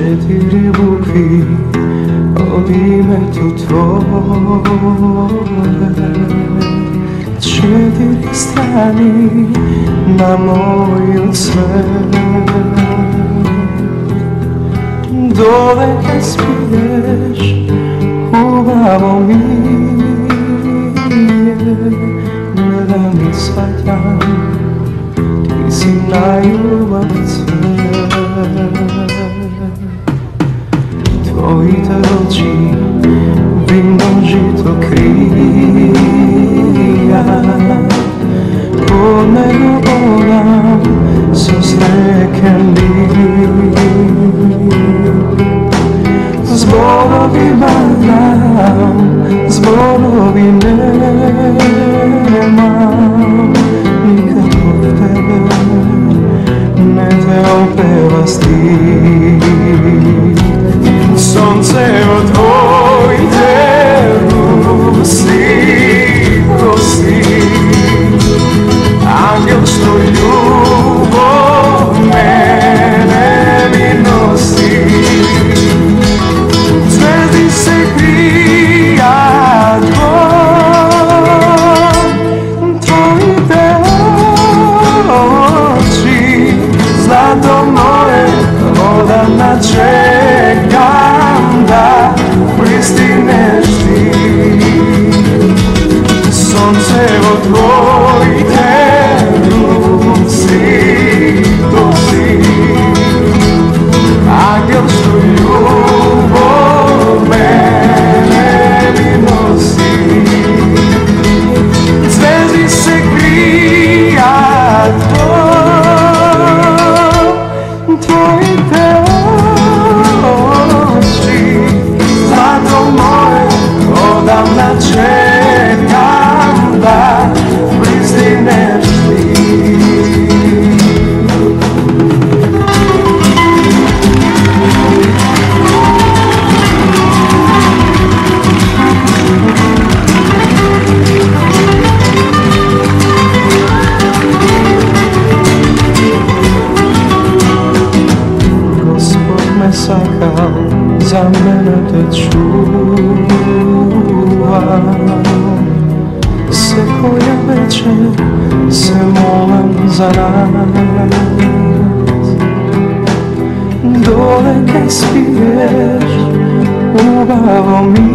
4 bukvi od imето Твое, 4 strani na moju svет. Dole kad spiješ, ubavo mi je, gledam i shvaćam, ti si najljubav cvet. Tvoite oči vino žito krija, pod nego odam susrekeni. Zborovi badam, zborovi nemam, nikad od tebe ne te opeva stih. Sonce od tvoite rusi, kosi, angel što ljubav mene mi nosi. Zvezdi se krija tvoite oči, zlato moje, odavna čekam da pristigneš ti. Sonce od tvoite rusi, kosi, angel što ljubav mene mi nosi. Zvezdi se krija tvoite oči, zlato moje, odavna čekam da pristigneš ti. Sakal, za mene te čuva, se koja večer se molim za nas. Dole kad spiješ, ubavo mi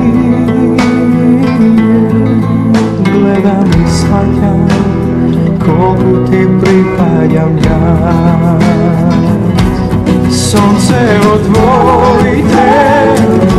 je, gledam i shvaćam koliko ti pripadam ja. Sonce od tvoite